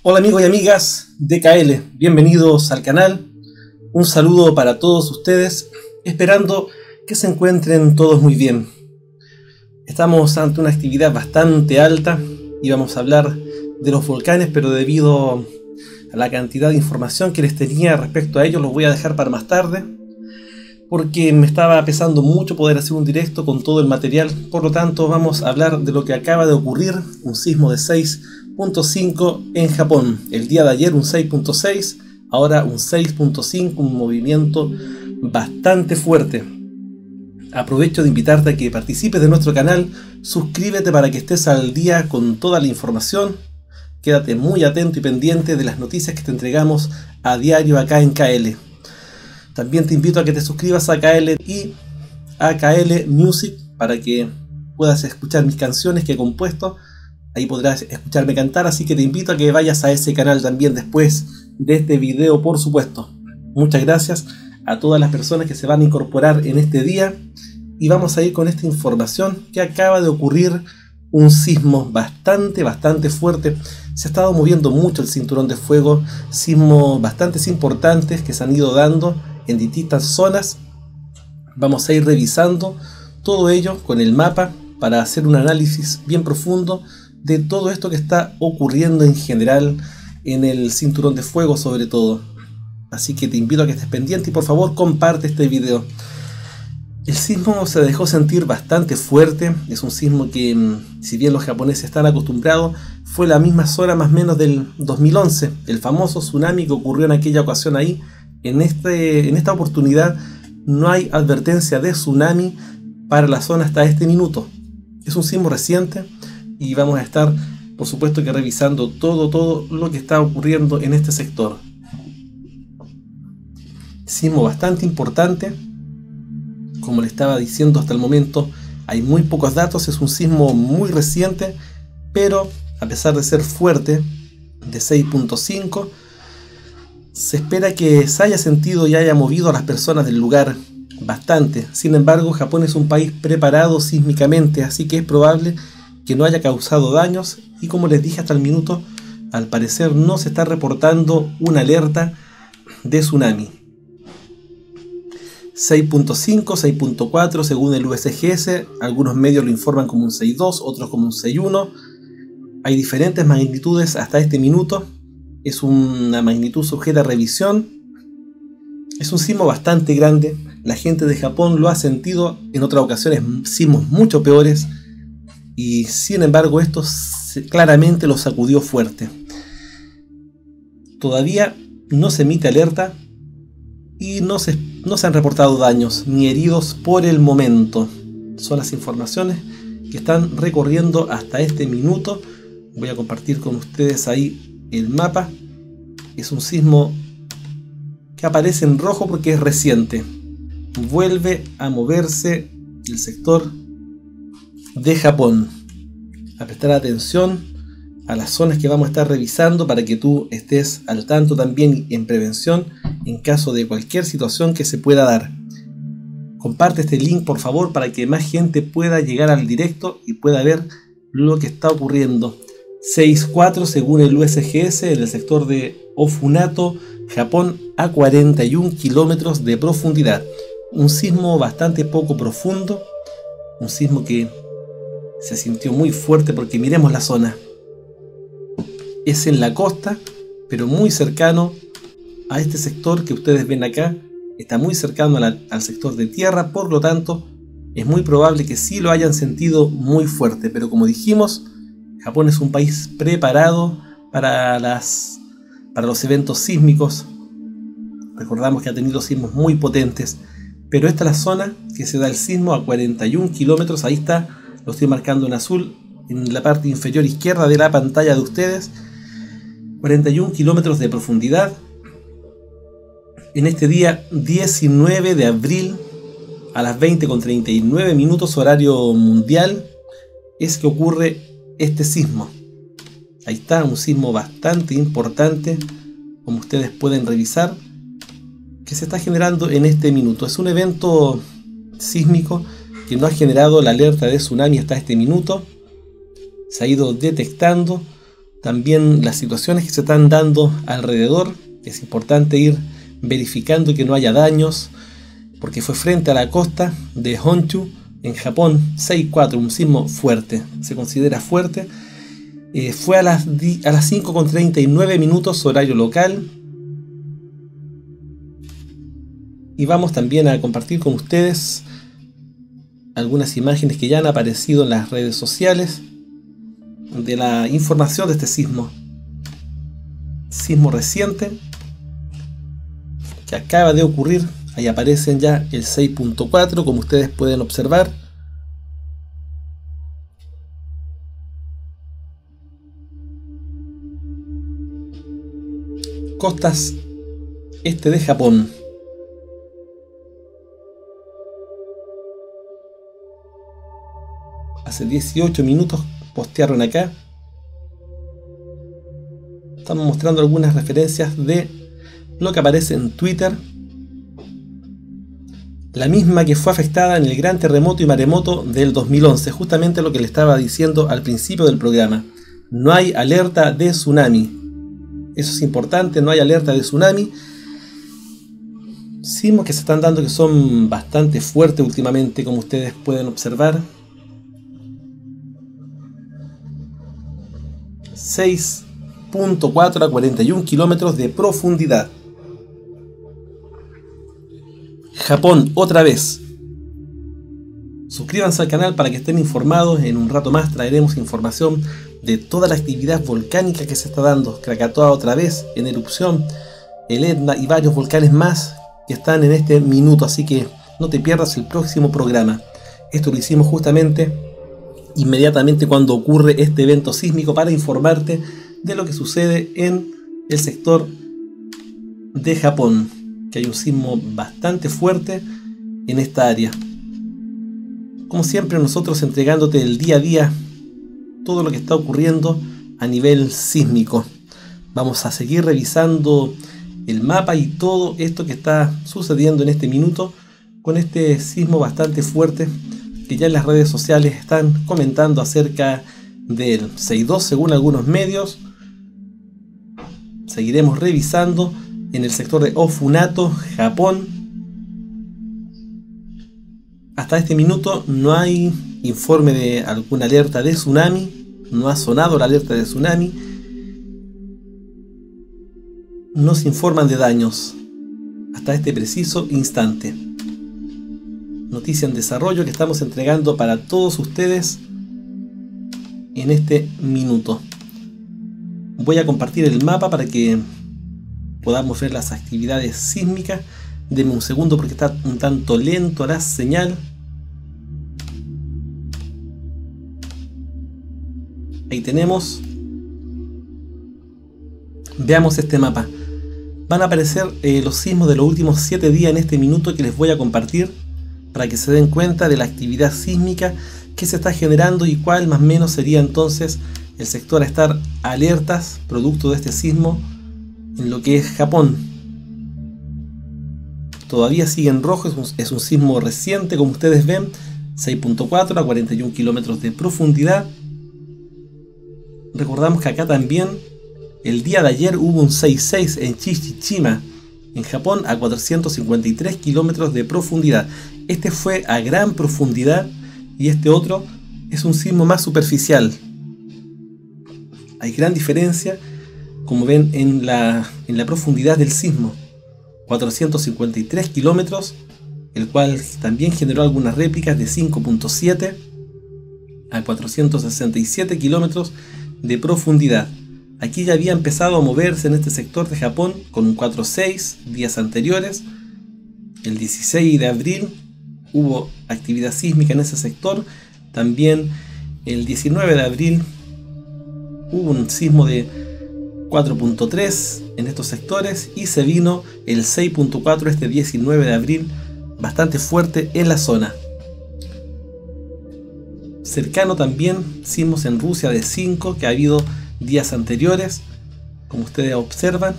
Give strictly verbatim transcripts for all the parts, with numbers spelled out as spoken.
Hola amigos y amigas de K L, bienvenidos al canal. Un saludo para todos ustedes, esperando que se encuentren todos muy bien. Estamos ante una actividad bastante alta y vamos a hablar de los volcanes, pero debido a la cantidad de información que les tenía respecto a ellos, los voy a dejar para más tarde, porque me estaba pesando mucho poder hacer un directo con todo el material. Por lo tanto, vamos a hablar de lo que acaba de ocurrir, un sismo de seis punto cinco en Japón. El día de ayer un seis punto seis, ahora un seis punto cinco, un movimiento bastante fuerte. Aprovecho de invitarte a que participes de nuestro canal, suscríbete para que estés al día con toda la información, quédate muy atento y pendiente de las noticias que te entregamos a diario acá en K L. También te invito a que te suscribas a K L y a K L Music para que puedas escuchar mis canciones que he compuesto. Ahí podrás escucharme cantar, así que te invito a que vayas a ese canal también después de este video, por supuesto. Muchas gracias a todas las personas que se van a incorporar en este día. Y vamos a ir con esta información que acaba de ocurrir un sismo bastante, bastante fuerte. Se ha estado moviendo mucho el cinturón de fuego, sismos bastante importantes que se han ido dando en distintas zonas. Vamos a ir revisando todo ello con el mapa para hacer un análisis bien profundo de todo esto que está ocurriendo en general en el cinturón de fuego sobre todo. Así que te invito a que estés pendiente y por favor comparte este video. El sismo se dejó sentir bastante fuerte. Es un sismo que, si bien los japoneses están acostumbrados, fue la misma zona más o menos del dos mil once, el famoso tsunami que ocurrió en aquella ocasión ahí. En, este, en esta oportunidad no hay advertencia de tsunami para la zona hasta este minuto. Es un sismo reciente y vamos a estar, por supuesto, que revisando todo, todo lo que está ocurriendo en este sector. Sismo bastante importante. Como le estaba diciendo, hasta el momento hay muy pocos datos. Es un sismo muy reciente, pero a pesar de ser fuerte, de seis punto cinco, se espera que se haya sentido y haya movido a las personas del lugar bastante. Sin embargo, Japón es un país preparado sísmicamente, así que es probable que no haya causado daños. Y como les dije hasta el minuto, al parecer no se está reportando una alerta de tsunami. seis punto cinco, seis punto cuatro según el U S G S, algunos medios lo informan como un seis punto dos, otros como un seis punto uno. Hay diferentes magnitudes hasta este minuto. Es una magnitud sujeta a revisión. Es un sismo bastante grande. La gente de Japón lo ha sentido en otras ocasiones, sismos mucho peores, y sin embargo esto claramente lo sacudió fuerte. Todavía no se emite alerta y no se, no se han reportado daños ni heridos por el momento. Son las informaciones que están recorriendo hasta este minuto. Voy a compartir con ustedes ahí el mapa. Es un sismo que aparece en rojo porque es reciente. Vuelve a moverse el sector de Japón. A prestar atención a las zonas que vamos a estar revisando para que tú estés al tanto también en prevención en caso de cualquier situación que se pueda dar. Comparte este link por favor para que más gente pueda llegar al directo y pueda ver lo que está ocurriendo. seis punto cuatro según el U S G S en el sector de Ofunato, Japón, a cuarenta y un kilómetros de profundidad. Un sismo bastante poco profundo, un sismo que se sintió muy fuerte porque miremos la zona. Es en la costa, pero muy cercano a este sector que ustedes ven acá. Está muy cercano a la, al sector de tierra, por lo tanto es muy probable que sí lo hayan sentido muy fuerte. Pero como dijimos, Japón es un país preparado para, las, para los eventos sísmicos. Recordamos que ha tenido sismos muy potentes, pero esta es la zona que se da el sismo a cuarenta y un kilómetros. Ahí está, lo estoy marcando en azul en la parte inferior izquierda de la pantalla de ustedes. cuarenta y un kilómetros de profundidad. En este día diecinueve de abril a las veinte con treinta y nueve minutos horario mundial es que ocurre este sismo. Ahí está, un sismo bastante importante, como ustedes pueden revisar, que se está generando en este minuto. Es un evento sísmico que no ha generado la alerta de tsunami hasta este minuto. Se ha ido detectando también las situaciones que se están dando alrededor. Es importante ir verificando que no haya daños, porque fue frente a la costa de Honshu, en Japón, seis cuatro, un sismo fuerte, se considera fuerte. Eh, fue a las, a las cinco con treinta y nueve minutos horario local. Y vamos también a compartir con ustedes algunas imágenes que ya han aparecido en las redes sociales de la información de este sismo. Sismo reciente que acaba de ocurrir. Ahí aparecen ya el seis punto cuatro, como ustedes pueden observar. Costas este de Japón. Hace dieciocho minutos postearon acá. Estamos mostrando algunas referencias de lo que aparece en Twitter. La misma que fue afectada en el gran terremoto y maremoto del dos mil once. Justamente lo que le estaba diciendo al principio del programa. No hay alerta de tsunami. Eso es importante, no hay alerta de tsunami. Sismos que se están dando que son bastante fuertes últimamente, como ustedes pueden observar. seis punto cuatro a cuarenta y un kilómetros de profundidad. Japón, otra vez. Suscríbanse al canal para que estén informados. En un rato más traeremos información de toda la actividad volcánica que se está dando. Krakatoa otra vez en erupción, el Etna y varios volcanes más que están en este minuto. Así que no te pierdas el próximo programa. Esto lo hicimos justamente inmediatamente cuando ocurre este evento sísmico, para informarte de lo que sucede en el sector de Japón, que hay un sismo bastante fuerte en esta área. Como siempre, nosotros entregándote el día a día todo lo que está ocurriendo a nivel sísmico. Vamos a seguir revisando el mapa y todo esto que está sucediendo en este minuto con este sismo bastante fuerte que ya en las redes sociales están comentando acerca del seis dos según algunos medios. Seguiremos revisando en el sector de Ofunato, Japón. Hasta este minuto no hay informe de alguna alerta de tsunami, no ha sonado la alerta de tsunami, no se informan de daños hasta este preciso instante. Noticia en desarrollo que estamos entregando para todos ustedes en este minuto. Voy a compartir el mapa para que podamos ver las actividades sísmicas. Denme un segundo porque está un tanto lento la señal. Ahí tenemos. Veamos este mapa. Van a aparecer eh, los sismos de los últimos siete días en este minuto que les voy a compartir, para que se den cuenta de la actividad sísmica que se está generando y cuál más o menos sería entonces el sector a estar alertas producto de este sismo en lo que es Japón. Todavía sigue en rojo, es un, es un sismo reciente, como ustedes ven, seis punto cuatro a cuarenta y un kilómetros de profundidad. Recordamos que acá también el día de ayer hubo un seis seis en Chichichima, en Japón, a cuatrocientos cincuenta y tres kilómetros de profundidad. Este fue a gran profundidad y este otro es un sismo más superficial. Hay gran diferencia, como ven, en la, en la profundidad del sismo. cuatrocientos cincuenta y tres kilómetros, el cual también generó algunas réplicas de cinco punto siete a cuatrocientos sesenta y siete kilómetros de profundidad. Aquí ya había empezado a moverse en este sector de Japón con un cuatro seis días anteriores. El dieciséis de abril hubo actividad sísmica en ese sector. También el diecinueve de abril hubo un sismo de cuatro punto tres en estos sectores y se vino el seis punto cuatro este diecinueve de abril, bastante fuerte en la zona. Cercano también sismos en Rusia de cinco que ha habido días anteriores, como ustedes observan,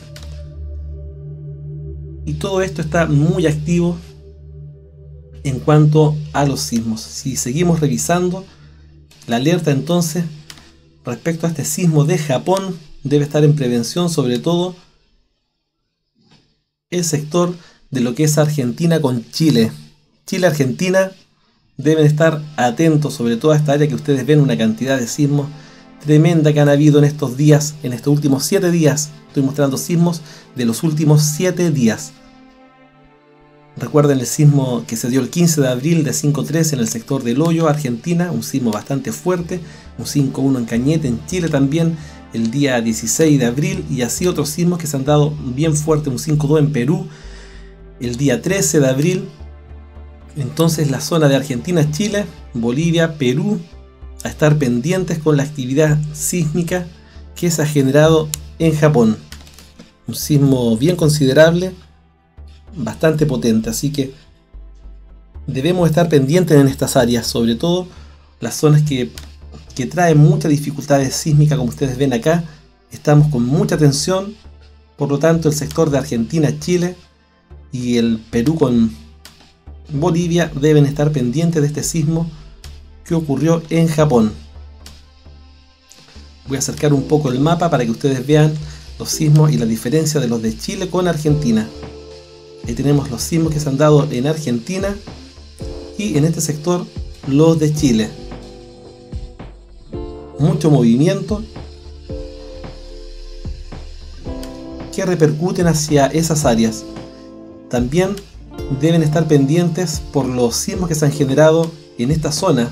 y todo esto está muy activo en cuanto a los sismos. Si seguimos revisando la alerta, entonces respecto a este sismo de Japón, debe estar en prevención sobre todo el sector de lo que es Argentina con Chile. Chile-Argentina deben estar atentos sobre todo a esta área que ustedes ven una cantidad de sismos tremenda que han habido en estos días, en estos últimos siete días. Estoy mostrando sismos de los últimos siete días. Recuerden el sismo que se dio el quince de abril de cinco tres en el sector del Hoyo, Argentina, un sismo bastante fuerte, un cinco uno en Cañete, en Chile también, el día dieciséis de abril, y así otros sismos que se han dado bien fuerte, un cinco dos en Perú, el día trece de abril. Entonces la zona de Argentina, Chile, Bolivia, Perú, a estar pendientes con la actividad sísmica que se ha generado en Japón. Un sismo bien considerable, bastante potente, así que debemos estar pendientes en estas áreas, sobre todo las zonas que, que traen muchas dificultades sísmicas, como ustedes ven acá. Estamos con mucha tensión, por lo tanto el sector de Argentina, Chile y el Perú con Bolivia deben estar pendientes de este sismo que ocurrió en Japón. Voy a acercar un poco el mapa para que ustedes vean los sismos y la diferencia de los de Chile con Argentina. Ahí tenemos los sismos que se han dado en Argentina y en este sector los de Chile. Mucho movimiento que repercuten hacia esas áreas. También deben estar pendientes por los sismos que se han generado en esta zona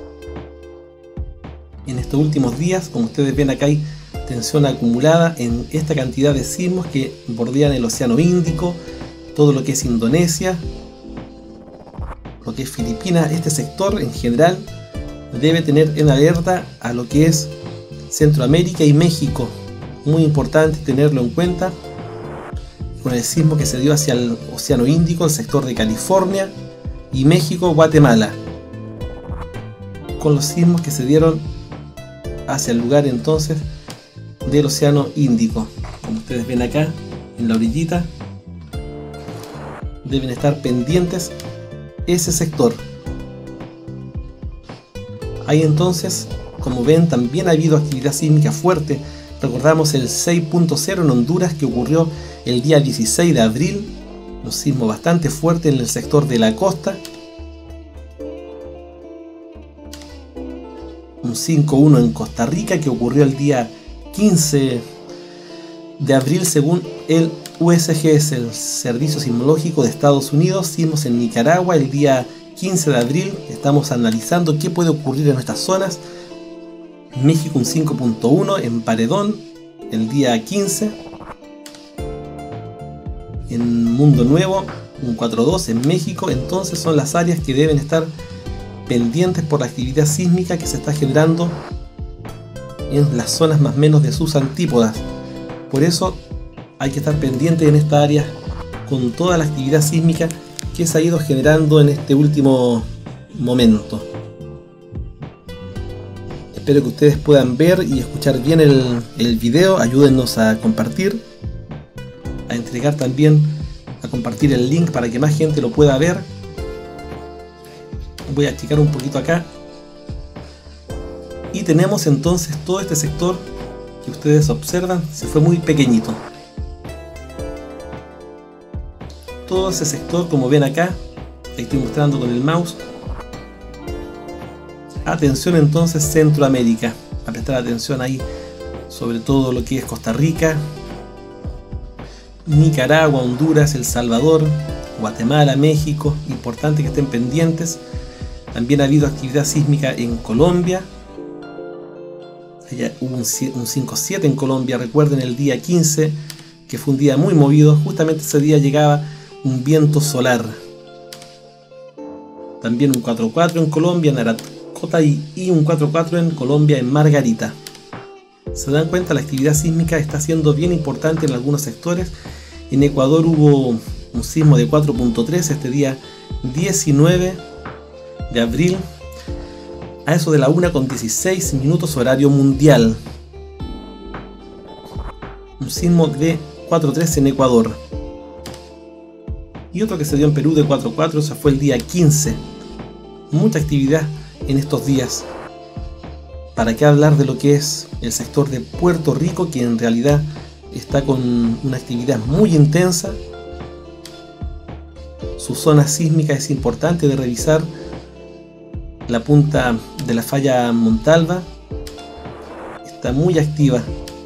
en estos últimos días. Como ustedes ven, acá hay tensión acumulada en esta cantidad de sismos que bordean el Océano Índico, todo lo que es Indonesia, lo que es Filipinas. Este sector en general debe tener en alerta a lo que es Centroamérica y México. Muy importante tenerlo en cuenta con el sismo que se dio hacia el Océano Índico, el sector de California, y México, Guatemala, con los sismos que se dieron hacia el lugar entonces del Océano Índico. Como ustedes ven acá en la orillita, deben estar pendientes ese sector. Ahí entonces, como ven, también ha habido actividad sísmica fuerte. Recordamos el seis punto cero en Honduras que ocurrió el día dieciséis de abril, un sismo bastante fuerte en el sector de la costa. Un cinco uno en Costa Rica que ocurrió el día quince de abril según el U S G S, el Servicio Sismológico de Estados Unidos. Sismos en Nicaragua el día quince de abril. Estamos analizando qué puede ocurrir en nuestras zonas. México un cinco punto uno en Paredón el día quince. En Mundo Nuevo un cuatro dos en México. Entonces son las áreas que deben estar pendientes por la actividad sísmica que se está generando en las zonas más o menos de sus antípodas. Por eso hay que estar pendientes en esta área con toda la actividad sísmica que se ha ido generando en este último momento. Espero que ustedes puedan ver y escuchar bien el, el video. Ayúdennos a compartir, a entregar también, a compartir el link para que más gente lo pueda ver. Voy a achicar un poquito acá. Y tenemos entonces todo este sector que ustedes observan, se fue muy pequeñito. Todo ese sector, como ven acá, ahí estoy mostrando con el mouse. Atención entonces Centroamérica, a prestar atención ahí, sobre todo lo que es Costa Rica, Nicaragua, Honduras, El Salvador, Guatemala, México. Importante que estén pendientes. También ha habido actividad sísmica en Colombia. Allá hubo un cinco siete en Colombia, recuerden el día quince, que fue un día muy movido. Justamente ese día llegaba un viento solar. También un cuatro cuatro en Colombia, en Aracota, y, y un cuatro cuatro en Colombia, en Margarita. Se dan cuenta, la actividad sísmica está siendo bien importante en algunos sectores. En Ecuador hubo un sismo de cuatro punto tres este día diecinueve de abril, a eso de la una con dieciséis minutos horario mundial. Un sismo de cuatro tres en Ecuador. Y otro que se dio en Perú de cuatro cuatro, ese fue el día quince. Mucha actividad en estos días. ¿Para qué hablar de lo que es el sector de Puerto Rico, que en realidad está con una actividad muy intensa? Su zona sísmica es importante de revisar. La punta de la falla Montalva está muy activa.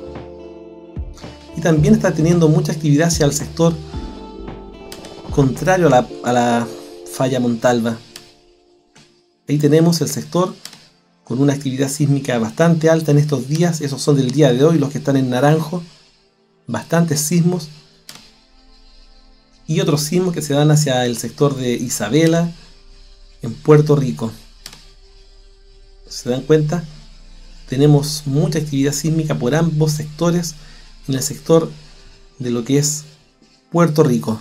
Y también está teniendo mucha actividad hacia el sector contrario a la, a la falla Montalva. Ahí tenemos el sector con una actividad sísmica bastante alta en estos días. Esos son del día de hoy, los que están en naranjo. Bastantes sismos. Y otros sismos que se dan hacia el sector de Isabela, en Puerto Rico. ¿Se dan cuenta? Tenemos mucha actividad sísmica por ambos sectores en el sector de lo que es Puerto Rico.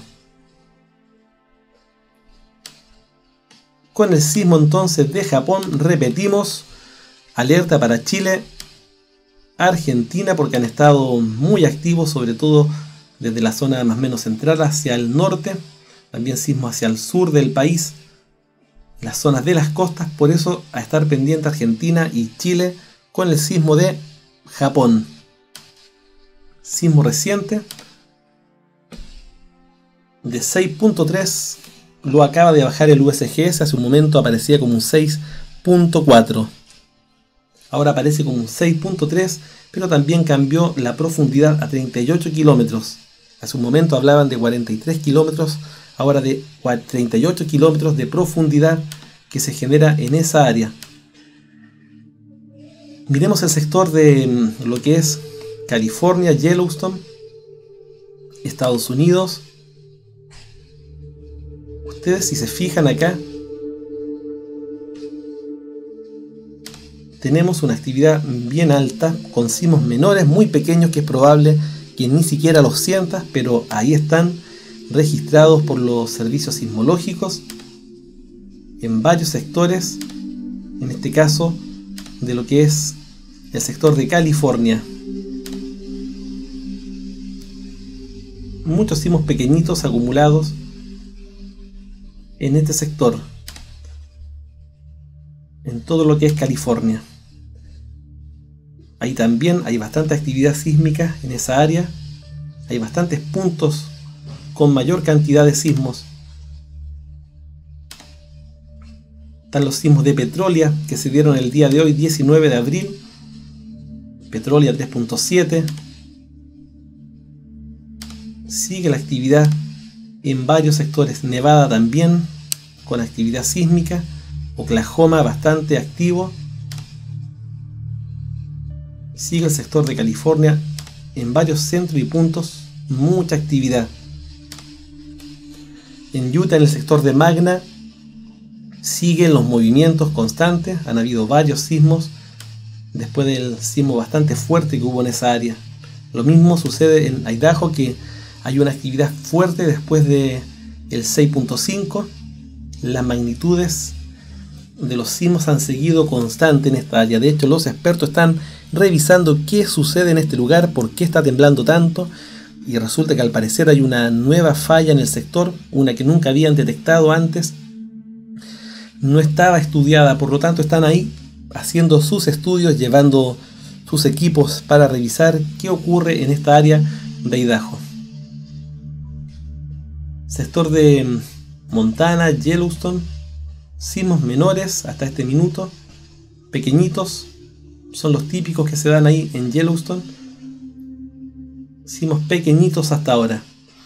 Con el sismo entonces de Japón, repetimos, alerta para Chile, Argentina, porque han estado muy activos, sobre todo desde la zona más o menos central hacia el norte, también sismo hacia el sur del país, las zonas de las costas. Por eso a estar pendiente Argentina y Chile con el sismo de Japón. Sismo reciente de seis punto tres, lo acaba de bajar el U S G S, hace un momento aparecía como un seis punto cuatro, ahora aparece como un seis punto tres, pero también cambió la profundidad a treinta y ocho kilómetros. Hace un momento hablaban de cuarenta y tres kilómetros, ahora de treinta y ocho kilómetros de profundidad que se genera en esa área. Miremos el sector de lo que es California, Yellowstone, Estados Unidos. Ustedes, si se fijan acá, tenemos una actividad bien alta con sismos menores, muy pequeños, que es probable que ni siquiera los sientas, pero ahí están registrados por los servicios sismológicos en varios sectores, en este caso de lo que es el sector de California. Muchos sismos pequeñitos acumulados en este sector, en todo lo que es California. Ahí también hay bastante actividad sísmica en esa área. Hay bastantes puntos con mayor cantidad de sismos. Están los sismos de Petrolia, que se dieron el día de hoy, diecinueve de abril. Petrolia tres punto siete. Sigue la actividad en varios sectores. Nevada también, con actividad sísmica. Oklahoma bastante activo. Sigue el sector de California en varios centros y puntos, mucha actividad. En Utah, en el sector de Magna, siguen los movimientos constantes. Han habido varios sismos después del sismo bastante fuerte que hubo en esa área. Lo mismo sucede en Idaho, que hay una actividad fuerte después de el seis punto cinco. Las magnitudes de los sismos han seguido constante en esta área. De hecho, los expertos están revisando qué sucede en este lugar, por qué está temblando tanto, y resulta que al parecer hay una nueva falla en el sector, una que nunca habían detectado antes, no estaba estudiada, por lo tanto están ahí haciendo sus estudios, llevando sus equipos para revisar qué ocurre en esta área de Idaho. Sector de Montana, Yellowstone, sismos menores hasta este minuto, pequeñitos, son los típicos que se dan ahí en Yellowstone. Sismos pequeñitos hasta ahora.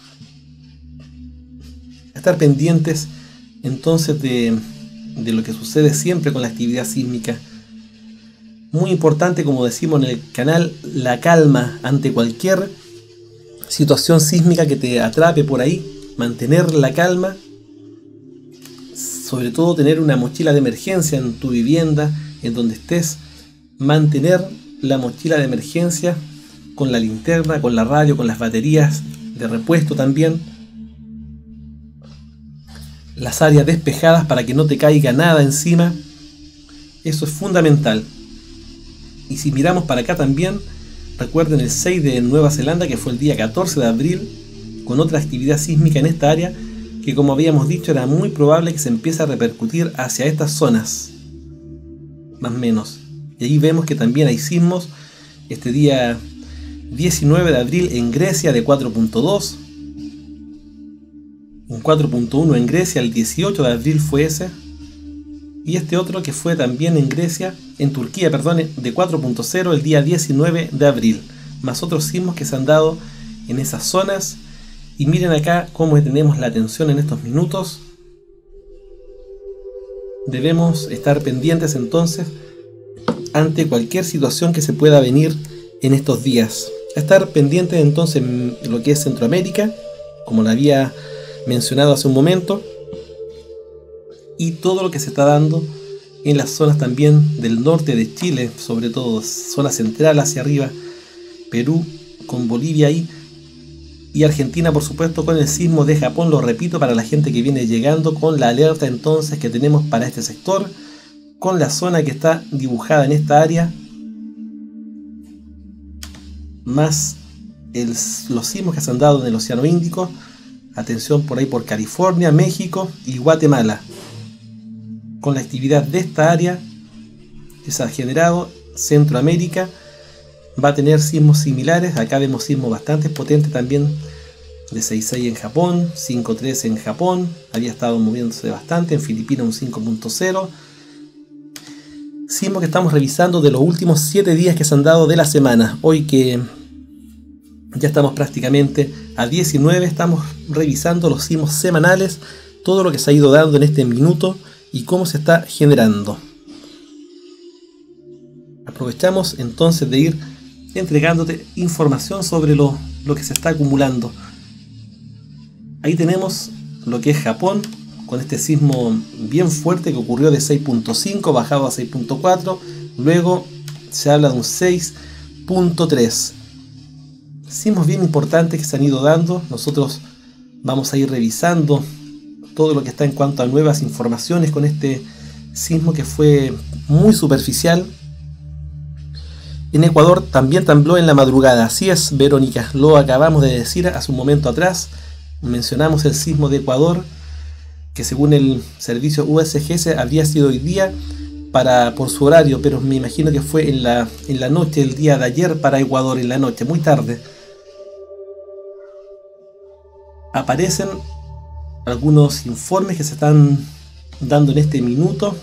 Estar pendientes entonces de, de lo que sucede siempre con la actividad sísmica. Muy importante, como decimos en el canal, la calma ante cualquier situación sísmica que te atrape por ahí. Mantener la calma. Sobre todo tener una mochila de emergencia en tu vivienda, en donde estés. Mantener la mochila de emergencia con la linterna, con la radio, con las baterías de repuesto también. Las áreas despejadas para que no te caiga nada encima. Eso es fundamental. Y si miramos para acá también, recuerden el seis de Nueva Zelanda, que fue el día catorce de abril, con otra actividad sísmica en esta área, que como habíamos dicho era muy probable que se empiece a repercutir hacia estas zonas, más o menos. Y ahí vemos que también hay sismos este día diecinueve de abril en Grecia de cuatro punto dos, un cuatro punto uno en Grecia el dieciocho de abril fue ese, y este otro que fue también en Grecia, en Turquía, perdón, de cuatro punto cero el día diecinueve de abril, más otros sismos que se han dado en esas zonas. Y miren acá cómo tenemos la atención en estos minutos. Debemos estar pendientes entonces ante cualquier situación que se pueda venir en estos días. Estar pendientes entonces en lo que es Centroamérica, como lo había mencionado hace un momento, y todo lo que se está dando en las zonas también del norte de Chile, sobre todo zona central hacia arriba, Perú con Bolivia ahí, y Argentina por supuesto con el sismo de Japón. Lo repito para la gente que viene llegando, con la alerta entonces que tenemos para este sector, con la zona que está dibujada en esta área, más el, los sismos que se han dado en el Océano Índico. Atención por ahí por California, México y Guatemala, con la actividad de esta área que se ha generado. Centroamérica va a tener sismos similares. Acá vemos sismos bastante potentes también, de seis punto seis en Japón, cinco punto tres en Japón, había estado moviéndose bastante. En Filipinas un cinco punto cero. Sismos que estamos revisando de los últimos siete días que se han dado de la semana. Hoy que ya estamos prácticamente a diecinueve, estamos revisando los sismos semanales, todo lo que se ha ido dando en este minuto y cómo se está generando. Aprovechamos entonces de ir entregándote información sobre lo, lo que se está acumulando. Ahí tenemos lo que es Japón, con este sismo bien fuerte que ocurrió de seis punto cinco, bajado a seis punto cuatro, luego se habla de un seis punto tres. Sismos bien importantes que se han ido dando. Nosotros vamos a ir revisando todo lo que está en cuanto a nuevas informaciones con este sismo que fue muy superficial. En Ecuador también tembló en la madrugada. Así es, Verónica, lo acabamos de decir hace un momento atrás. Mencionamos el sismo de Ecuador, que según el servicio U S G S habría sido hoy día para, por su horario, pero me imagino que fue en la, en la noche, el día de ayer para Ecuador, en la noche, muy tarde. Aparecen algunos informes que se están dando en este minuto.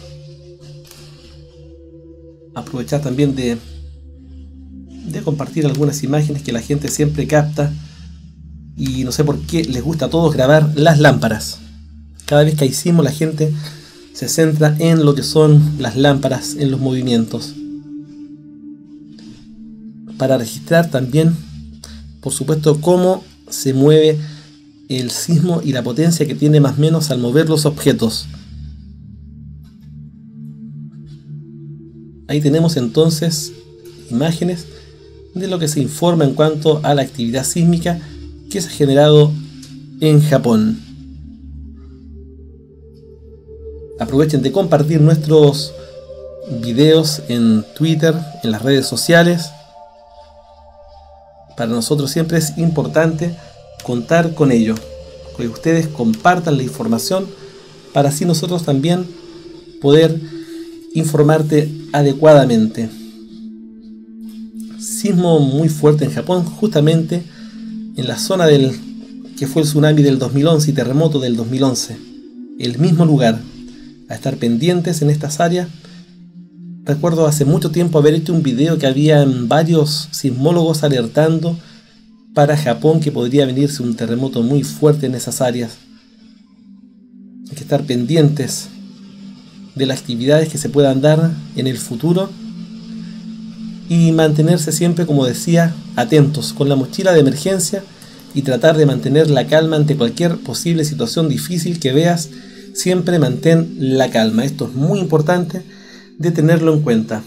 Aprovechar también de, de compartir algunas imágenes que la gente siempre capta, y no sé por qué les gusta a todos grabar las lámparas. Cada vez que hay sismo la gente se centra en lo que son las lámparas, en los movimientos, para registrar también, por supuesto, cómo se mueve el sismo y la potencia que tiene más o menos al mover los objetos. Ahí tenemos entonces imágenes de lo que se informa en cuanto a la actividad sísmica que se ha generado en Japón. Aprovechen de compartir nuestros videos en Twitter, en las redes sociales. Para nosotros siempre es importante contar con ello, que ustedes compartan la información para así nosotros también poder informarte adecuadamente. Sismo muy fuerte en Japón, justamente en la zona del que fue el tsunami del dos mil once y terremoto del dos mil once, el mismo lugar. A estar pendientes en estas áreas. Recuerdo hace mucho tiempo haber hecho un video que habían varios sismólogos alertando para Japón que podría venirse un terremoto muy fuerte en esas áreas. Hay que estar pendientes de las actividades que se puedan dar en el futuro y mantenerse siempre, como decía, atentos con la mochila de emergencia y tratar de mantener la calma ante cualquier posible situación difícil que veas. Siempre mantén la calma. Esto es muy importante de tenerlo en cuenta.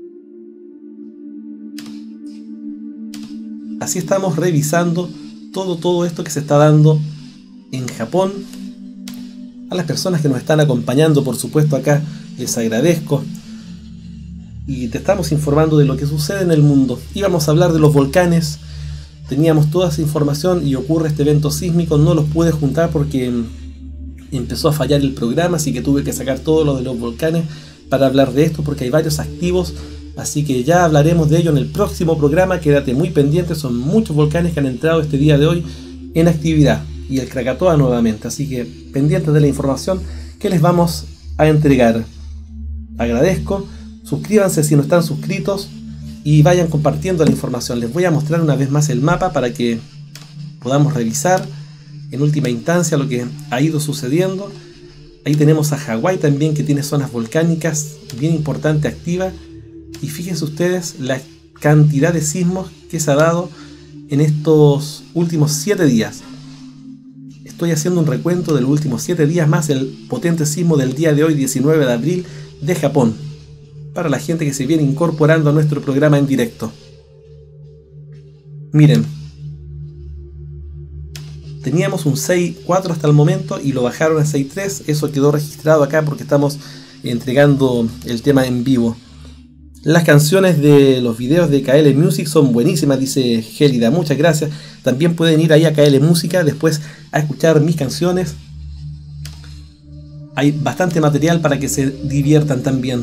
Así estamos revisando todo, todo esto que se está dando en Japón. A las personas que nos están acompañando, por supuesto, acá les agradezco. Y te estamos informando de lo que sucede en el mundo. Íbamos a hablar de los volcanes. Teníamos toda esa información y ocurre este evento sísmico. No los pude juntar porque empezó a fallar el programa, así que tuve que sacar todo lo de los volcanes para hablar de esto, porque hay varios activos Así que ya hablaremos de ello en el próximo programa. Quédate muy pendiente, son muchos volcanes que han entrado este día de hoy en actividad. Y el Krakatoa nuevamente, así que pendientes de la información que les vamos a entregar. Agradezco, suscríbanse si no están suscritos y vayan compartiendo la información. Les voy a mostrar una vez más el mapa para que podamos revisar en última instancia lo que ha ido sucediendo. Ahí tenemos a Hawái también, que tiene zonas volcánicas bien importante activa. Y fíjense ustedes la cantidad de sismos que se ha dado en estos últimos siete días. Estoy haciendo un recuento de los últimos siete días más el potente sismo del día de hoy, diecinueve de abril, de Japón, para la gente que se viene incorporando a nuestro programa en directo. Miren, teníamos un seis punto cuatro hasta el momento y lo bajaron a seis punto tres. Eso quedó registrado acá porque estamos entregando el tema en vivo. Las canciones de los videos de K L Music son buenísimas, dice Gélida, muchas gracias. También pueden ir ahí a K L Música después a escuchar mis canciones. Hay bastante material para que se diviertan también.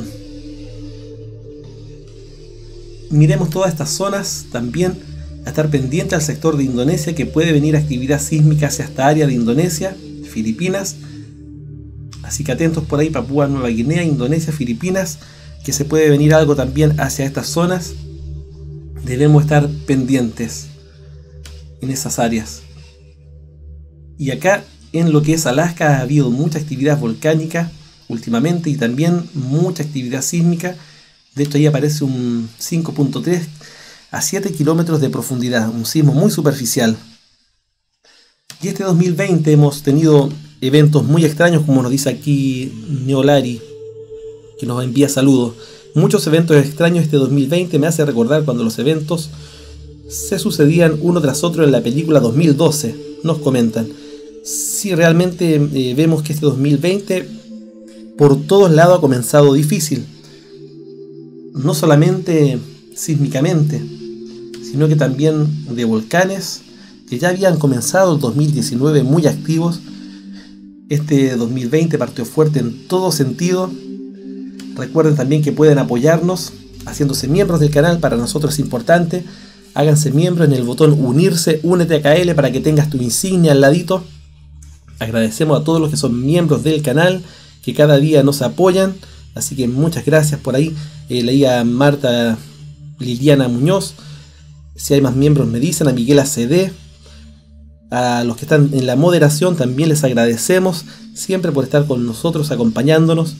Miremos todas estas zonas también, a estar pendiente al sector de Indonesia, que puede venir actividad sísmica hacia esta área de Indonesia, Filipinas. Así que atentos por ahí, Papúa Nueva Guinea, Indonesia, Filipinas, que se puede venir algo también hacia estas zonas. Debemos estar pendientes en esas áreas. Y acá en lo que es Alaska ha habido mucha actividad volcánica últimamente y también mucha actividad sísmica. De hecho ahí aparece un cinco punto tres a siete kilómetros de profundidad, un sismo muy superficial. Y este dos mil veinte hemos tenido eventos muy extraños, como nos dice aquí Neolari, que nos envía saludos. Muchos eventos extraños este dos mil veinte, me hace recordar cuando los eventos se sucedían uno tras otro en la película dos mil doce, nos comentan. Sí, realmente eh, vemos que este dos mil veinte por todos lados ha comenzado difícil. No solamente sísmicamente, sino que también de volcanes que ya habían comenzado el dos mil diecinueve muy activos. Este dos mil veinte partió fuerte en todo sentido. Recuerden también que pueden apoyarnos haciéndose miembros del canal, para nosotros es importante. Háganse miembros en el botón unirse, únete a K L para que tengas tu insignia al ladito. Agradecemos a todos los que son miembros del canal, que cada día nos apoyan, así que muchas gracias por ahí. Eh, leí a Marta Liliana Muñoz, si hay más miembros me dicen, a Miguel A C D, a los que están en la moderación también les agradecemos siempre por estar con nosotros, acompañándonos.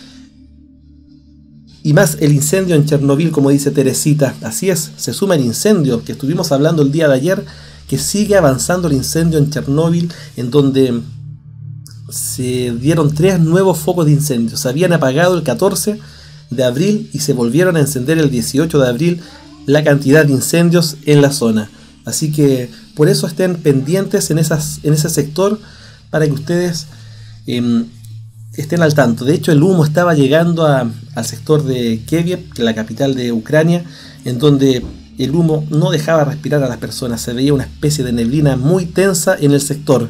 Y más el incendio en Chernobyl, como dice Teresita. Así es, se suma el incendio que estuvimos hablando el día de ayer, que sigue avanzando el incendio en Chernobyl, en donde se dieron tres nuevos focos de incendio. Se habían apagado el catorce de abril y se volvieron a encender el dieciocho de abril la cantidad de incendios en la zona. Así que por eso estén pendientes en, esas, en ese sector, para que ustedes eh, estén al tanto. De hecho, el humo estaba llegando a, al sector de Kiev, que es la capital de Ucrania, en donde el humo no dejaba respirar a las personas. Se veía una especie de neblina muy tensa en el sector.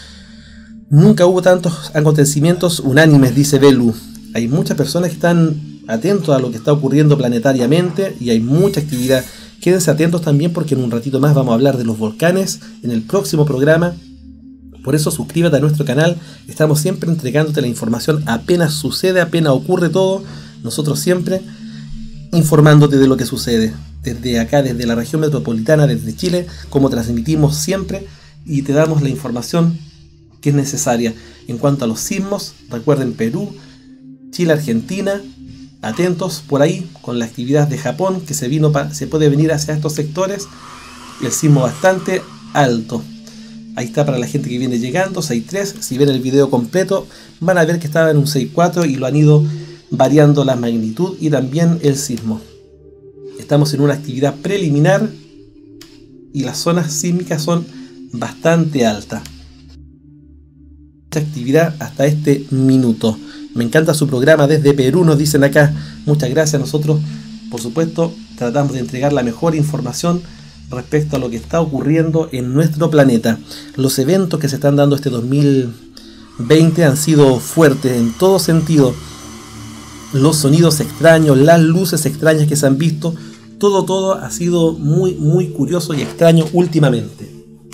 Nunca hubo tantos acontecimientos unánimes, dice Belu. Hay muchas personas que están atentos a lo que está ocurriendo planetariamente y hay mucha actividad. Quédense atentos también, porque en un ratito más vamos a hablar de los volcanes en el próximo programa. Por eso suscríbete a nuestro canal, estamos siempre entregándote la información apenas sucede, apenas ocurre todo. Nosotros siempre informándote de lo que sucede, desde acá, desde la región metropolitana, desde Chile, como transmitimos siempre, y te damos la información que es necesaria. En cuanto a los sismos, recuerden Perú, Chile, Argentina, atentos por ahí con la actividad de Japón, que se, vino pa se puede venir hacia estos sectores, y el sismo bastante alto. Ahí está para la gente que viene llegando, seis punto tres. Si ven el video completo van a ver que estaba en un seis punto cuatro y lo han ido variando la magnitud y también el sismo. Estamos en una actividad preliminar y las zonas sísmicas son bastante altas. Mucha actividad hasta este minuto. Me encanta su programa desde Perú, nos dicen acá. Muchas gracias. Nosotros, por supuesto, tratamos de entregar la mejor información respecto a lo que está ocurriendo en nuestro planeta. Los eventos que se están dando este dos mil veinte han sido fuertes en todo sentido. los sonidos extraños, las luces extrañas que se han visto, todo, todo ha sido muy, muy curioso y extraño últimamente.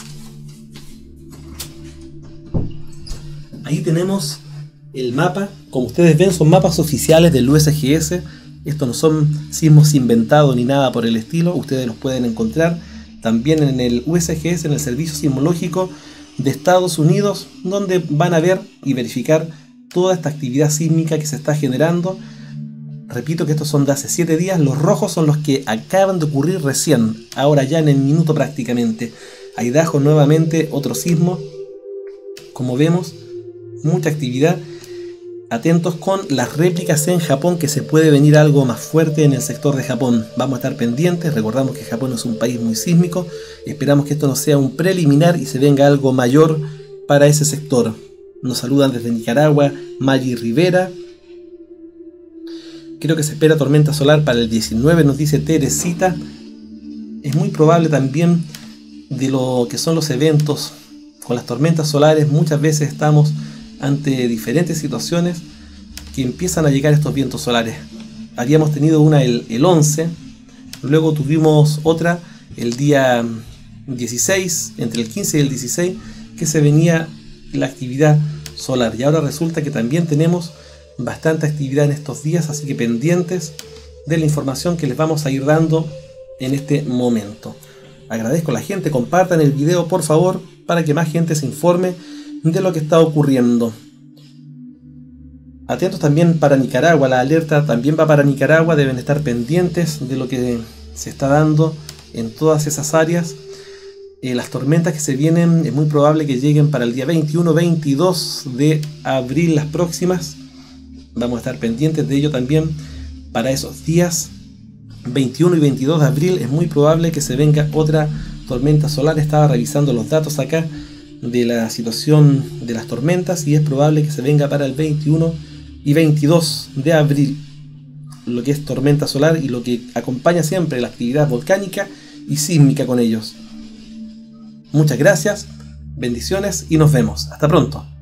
Ahí tenemos el mapa. Como ustedes ven, son mapas oficiales del U S G S. Estos no son sismos inventados ni nada por el estilo. Ustedes los pueden encontrar también en el U S G S, en el Servicio Sismológico de Estados Unidos, donde van a ver y verificar toda esta actividad sísmica que se está generando. Repito que estos son de hace siete días. Los rojos son los que acaban de ocurrir recién, ahora ya en el minuto prácticamente. Idaho nuevamente otro sismo. Como vemos, mucha actividad. Atentos con las réplicas en Japón, que se puede venir algo más fuerte en el sector de Japón. Vamos a estar pendientes. Recordamos que Japón es un país muy sísmico. Esperamos que esto no sea un preliminar y se venga algo mayor para ese sector. Nos saludan desde Nicaragua Maggi Rivera. Creo que se espera tormenta solar para el diecinueve, nos dice Teresita. Es muy probable también de lo que son los eventos con las tormentas solares. Muchas veces estamos ante diferentes situaciones que empiezan a llegar estos vientos solares. Habíamos tenido una el, el once, luego tuvimos otra el día dieciséis, entre el quince y el dieciséis, que se venía la actividad solar. Y ahora resulta que también tenemos bastante actividad en estos días, así que pendientes de la información que les vamos a ir dando en este momento. Agradezco a la gente, compartan el video por favor, para que más gente se informe de lo que está ocurriendo. Atentos también para Nicaragua, la alerta también va para Nicaragua, deben estar pendientes de lo que se está dando en todas esas áreas. Eh, las tormentas que se vienen es muy probable que lleguen para el día veintiuno veintidós de abril, las próximas. Vamos a estar pendientes de ello también para esos días. veintiuno y veintidós de abril es muy probable que se venga otra tormenta solar. Estaba revisando los datos acá de la situación de las tormentas y es probable que se venga para el veintiuno y veintidós de abril lo que es tormenta solar y lo que acompaña siempre la actividad volcánica y sísmica con ellos. Muchas gracias, bendiciones y nos vemos. Hasta pronto.